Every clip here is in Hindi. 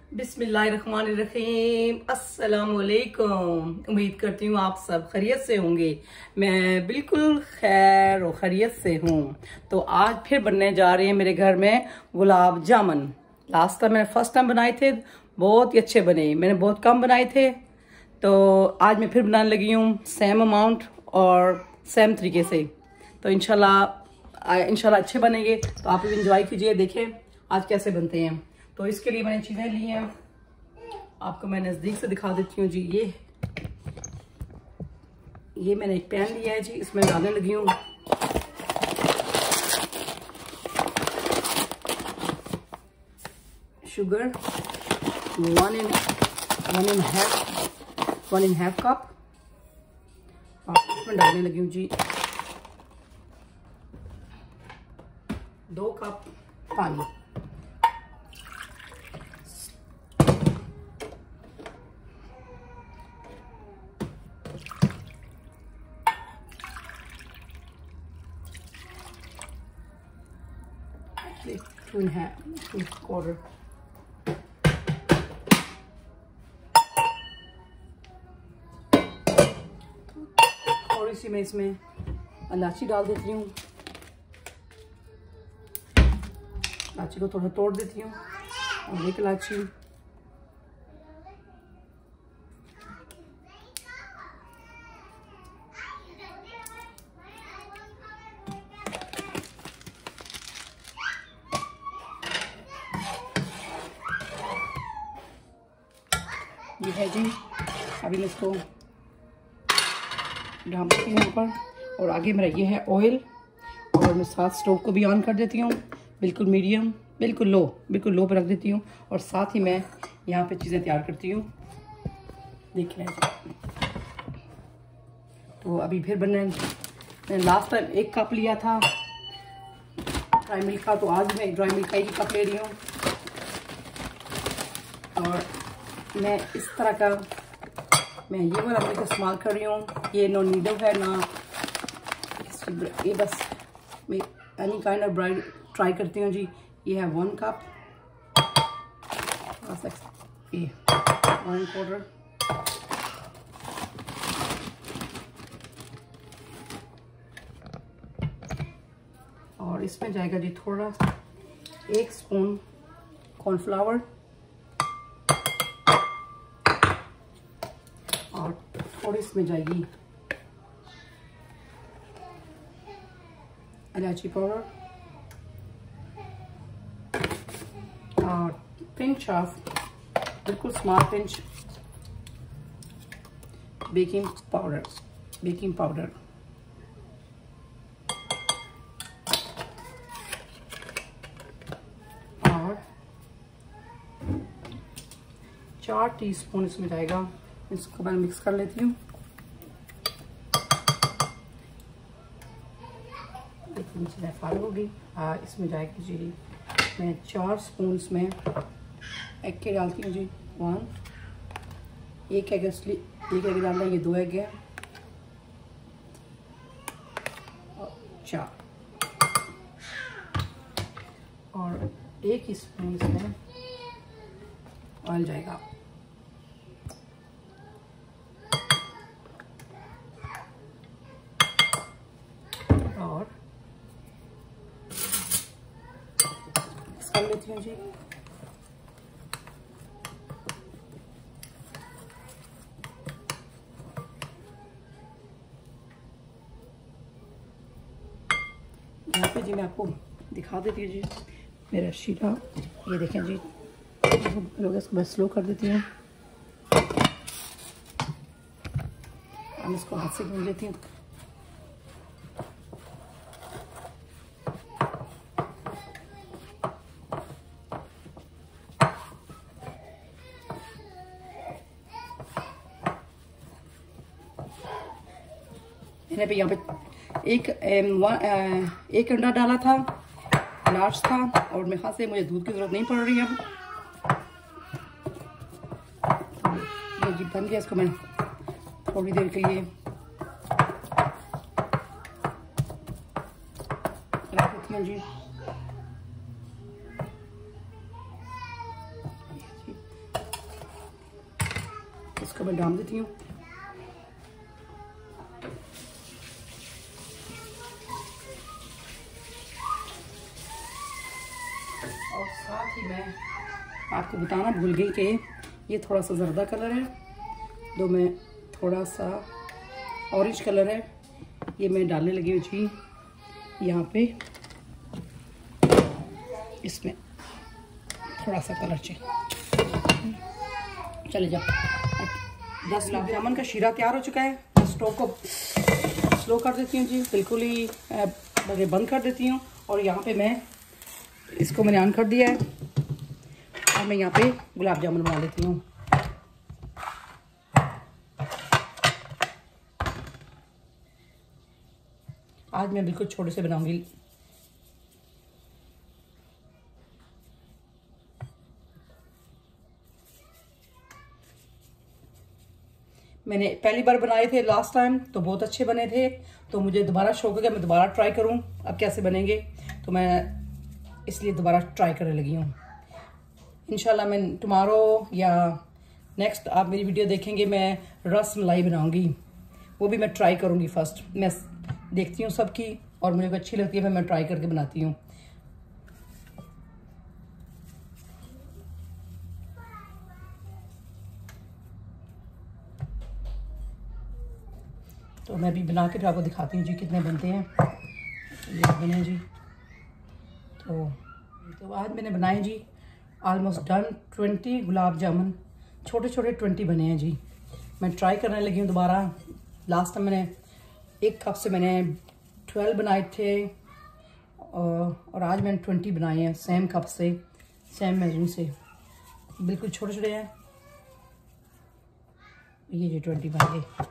बिस्मिल्लाहिर्रहमानिर्रहीम। अस्सलाम वालेकुम। उम्मीद करती हूँ आप सब खैरियत से होंगे। मैं बिल्कुल खैर और खैरियत से हूँ। तो आज फिर बनने जा रहे हैं मेरे घर में गुलाब जामुन। लास्ट टाइम मैंने फर्स्ट टाइम बनाए थे, बहुत ही अच्छे बने। मैंने बहुत कम बनाए थे, तो आज मैं फिर बनाने लगी हूँ सेम अमाउंट और सेम तरीके से। तो इंशाल्लाह अच्छे बनेंगे। तो आप लोग इंजॉय कीजिए, देखें आज कैसे बनते हैं। तो इसके लिए मैंने चीज़ें ली हैं, आपको मैं नज़दीक से दिखा देती हूँ जी। ये मैंने एक पैन लिया है जी, इसमें डालने लगी हूँ शुगर 1.5 कप, और इसमें डालने लगी हूँ जी 2 कप पानी। Two quarter। थोड़ी सी मैं इसमें इलायची डाल देती हूँ। इलायची को थोड़ा तोड़ देती हूँ, और एक इलायची, ये है जी। अभी मैं इसको डालती हूँ यहाँ पर, और आगे मेरा ये है ऑयल, और मैं साथ स्टोव को भी ऑन कर देती हूँ, बिल्कुल मीडियम, बिल्कुल लो पर रख देती हूँ। और साथ ही मैं यहाँ पे चीज़ें तैयार करती हूँ, देख लें जी। तो अभी फिर मैंने लास्ट टाइम 1 कप लिया था ड्राई मिल्क का, तो आज मैं ड्राई मिल्क का 1 कप ले रही हूँ। और मैं इस तरह का मैं ये वाला मिल्क इस्तेमाल कर रही हूँ। ये नो नीडल है ना, ये बस मैं any kind of bride try करती हूँ जी। ये है 1 कप, ये 1/4, और इसमें जाएगा जी थोड़ा 1 स्पून कॉर्नफ्लावर, और थोड़ी इसमें जाएगी इलायची पाउडर, और पिंच ऑफ, बिल्कुल स्मॉल पिंच बेकिंग पाउडर, और 4 टीस्पून इसमें जाएगा। इसको मैं मिक्स कर लेती हूँ। फाइल होगी, इसमें जाएगी जी, मैं 4 स्पून इसमें एग के डालती हूँ जी। 1 एग, एक एग डालना है, ये 2 एग है, और 4, और 1 स्पून इसमें ऑयल जाएगा। और कर लेती हूँ जी। यहाँ पे जी मैं आपको दिखा देती हूँ जी मेरा शीरा। ये देखें जी, लोग इसको मैं स्लो कर देती हूँ। हम इसको हाथ से गूंद लेती हूँ। मैंने भी यहाँ पे एक अंडा डाला था, लार्ज था, और मेरे ख्याल से मुझे दूध की ज़रूरत नहीं पड़ रही है। ये जी बन गया, इसको मैं थोड़ी देर के लिए रख देती हूँ जी। उसको मैं डाल देती हूँ। और साथ ही मैं आपको बताना भूल गई कि ये थोड़ा सा जर्दा कलर है, तो मैं थोड़ा सा ऑरेंज कलर है, ये मैं डालने लगी हूँ जी यहाँ पे। इसमें थोड़ा सा कलर चाहिए। चले जाओ। 10 गुलाब जामुन का शीरा तैयार हो चुका है। स्टोव को स्लो कर देती हूँ जी, बिल्कुल ही बंद कर देती हूँ। और यहाँ पे मैं इसको मैंने ऑन कर दिया है और मैं यहाँ पे गुलाब जामुन बना लेती हूँ। आज मैं बिल्कुल छोटे से बनाऊंगी। मैंने पहली बार बनाए थे लास्ट टाइम, तो बहुत अच्छे बने थे, तो मुझे दोबारा शौक है कि मैं दोबारा ट्राई करूं अब कैसे बनेंगे, तो मैं इसलिए दोबारा ट्राई करने लगी हूं। इंशाल्लाह मैं टुमारो या नेक्स्ट आप मेरी वीडियो देखेंगे, मैं रस मलाई बनाऊंगी, वो भी मैं ट्राई करूंगी। फर्स्ट मैं देखती हूँ सबकी और मुझे अच्छी लगती है, फिर मैं ट्राई करके बनाती हूँ। तो मैं भी बना के फिर आपको दिखाती हूँ जी कितने बनते हैं। ये बने जी, तो आज मैंने बनाए जी ऑलमोस्ट डन 20 गुलाब जामुन, छोटे छोटे 20 बने हैं जी। मैं ट्राई करने लगी हूँ दोबारा। लास्ट टाइम मैंने 1 कप से मैंने 12 बनाए थे और आज मैंने 20 बनाए हैं, सेम कप से, सेम मेजरिंग से, बिल्कुल छोटे छोटे हैं। ये जी 20 बन गए।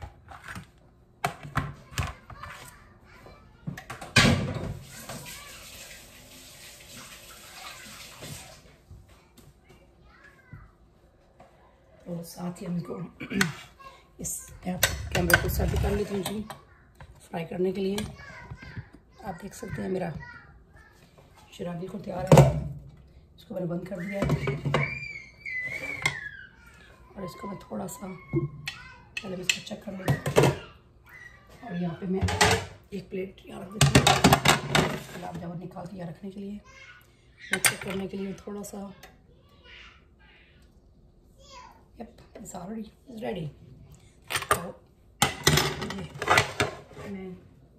और साथ ही हमको इस कैमरे को सेट कर लेती हूँ जी फ्राई करने के लिए। आप देख सकते हैं मेरा शीरा बिल्कुल तैयार है। इसको मैंने बंद कर दिया है और इसको मैं थोड़ा सा पहले मैं इसको चेक कर लेती हूँ। और यहाँ पे मैं एक प्लेट यहाँ रख देती हूँ गुलाब जामुन निकाल के यहाँ रखने के लिए, चेक करने के लिए थोड़ा सा। It's already ready. So, मैं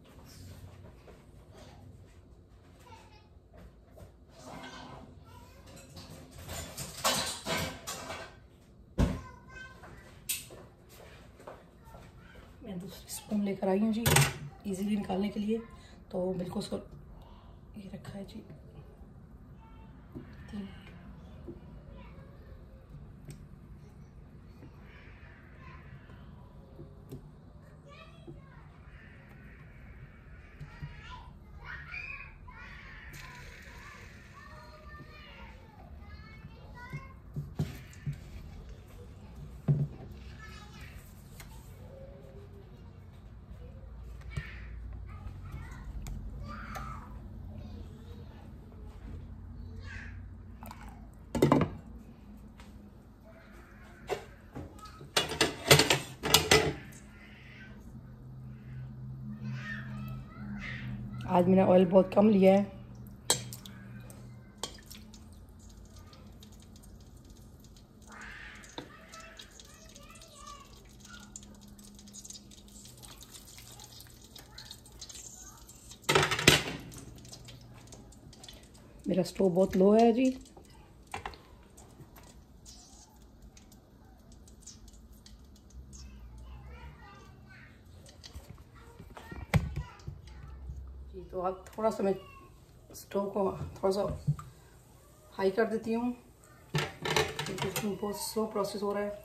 दूसरी स्पून लेकर आई हूँ जी इजीली निकालने के लिए। तो बिल्कुल उसको ये रखा है जी 3। आज मैंने ऑयल बहुत कम लिया है। मेरा स्टोव बहुत लो है जी। तो अब थोड़ा सा मैं स्टोव को थोड़ा सा हाई कर देती हूँ क्योंकि इसमें बहुत स्लो प्रोसेस हो रहा है।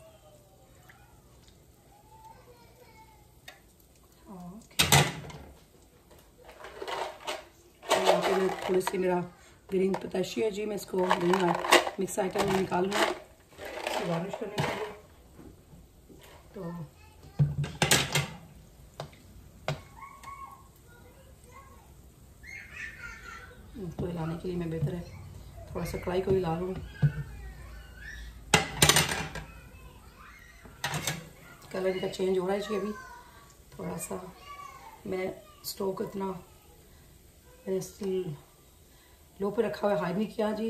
यहाँ पे मैं थोड़ी सी मेरा ग्रीन पताशी है जी, मैं इसको ग्रीन मिक्स आइटम में निकाल लूँ इसको गार्निश करने के लिए। तो हिलाने के लिए मैं बेहतर है थोड़ा सा कढ़ाई को हिला लूँ। कलर इनका चेंज हो रहा है जी। अभी थोड़ा सा मैं स्टोव को इतना मैंने स्टिल लो पे रखा हुआ है, हाई नहीं किया जी।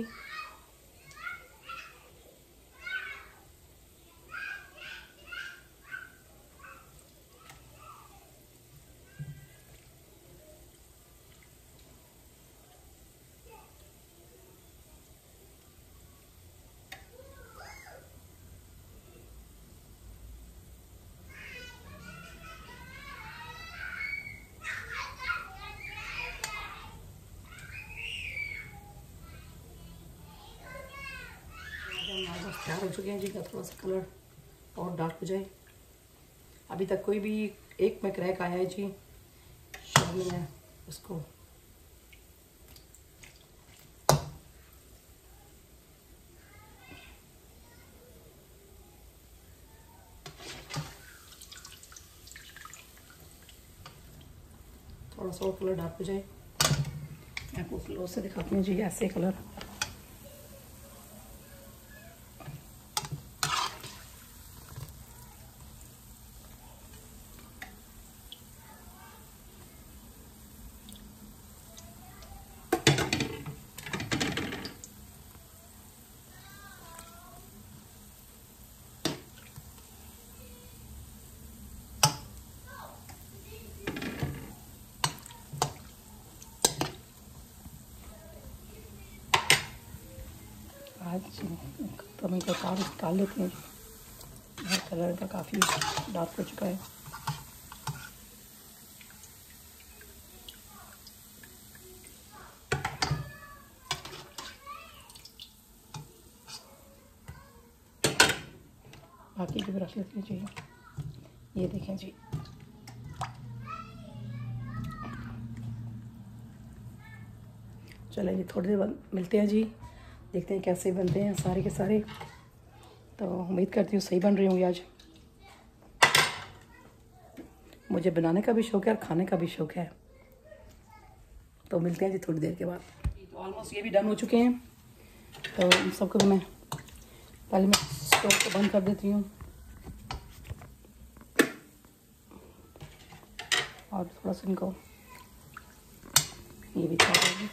तैयार हो चुके हैं जी। का थोड़ा सा कलर और डार्क हो जाए। अभी तक कोई भी एक में क्रैक आया है जी, शायद मैं उसको थोड़ा सा और कलर डार्क हो जाए। मैं आपको क्लोज से दिखाती हूँ जी। ऐसे कलर आज तो मैं कार निकाल लेते हैं जी। कलर का काफ़ी डार्क हो चुका है। बाकी भी रख लेते हैं जी। ये देखें जी। चलो जी थोड़ी देर बाद मिलते हैं जी। देखते हैं कैसे बनते हैं सारे के सारे। तो उम्मीद करती हूँ सही बन रही होंगी आज। मुझे बनाने का भी शौक़ है और खाने का भी शौक़ है। तो मिलते हैं जी थोड़ी देर के बाद। तो ऑलमोस्ट ये भी डन हो चुके हैं। तो इन सबको मैं पहले मैं स्टोव को बंद कर देती हूँ और थोड़ा सा इनको ये भी खा देंगे।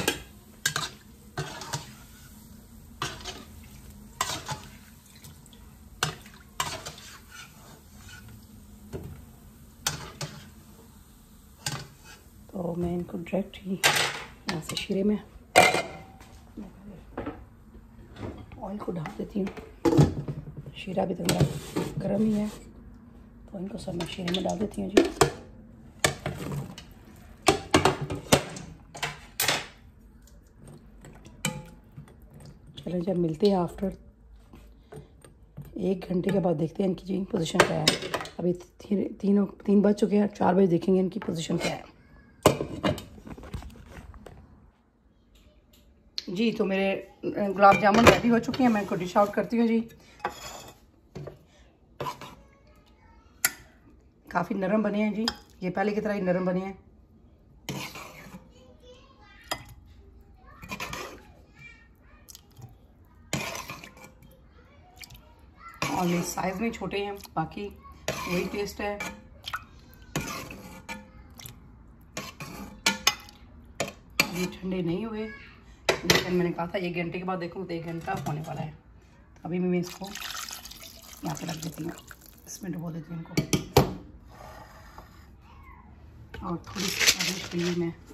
तो मैं इनको डायरेक्ट ही यहाँ से शीरे में ऑयल को डाल देती हूँ। शीरा भी तो मेरा गर्म ही है, तो इनको सब मैं शीरे में डाल देती हूँ जी। चलो जब मिलते हैं आफ्टर 1 घंटे के बाद, देखते हैं इनकी जी पोजीशन क्या है। अभी 3 बज चुके हैं, 4 बजे देखेंगे इनकी पोजीशन क्या है जी। तो मेरे गुलाब जामुन रेडी हो चुके हैं। मैं इनको डिश आउट करती हूँ जी। काफ़ी नरम बने हैं जी, ये पहले की तरह ही नरम बने हैं। और ये साइज़ में छोटे हैं, बाकी वही टेस्ट है। ये ठंडे नहीं हुए, लेकिन मैंने कहा था 1 घंटे के बाद देखूँ, तो 1 घंटा होने वाला है। अभी मैं इसको यहाँ पे रख देती हूँ, इसमें डुबो देती हूँ इनको। और थोड़ी सी के लिए मैं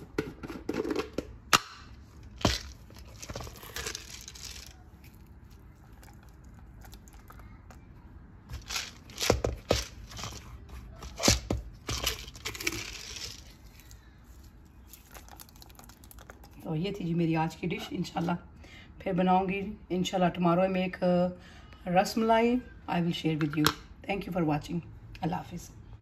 तो ये थी जी मेरी आज की डिश। इंशाल्लाह फिर बनाऊंगी। इंशाल्लाह tomorrow I make rasmalai, I will share with you. Thank you for watching. अल्लाह हाफिज़।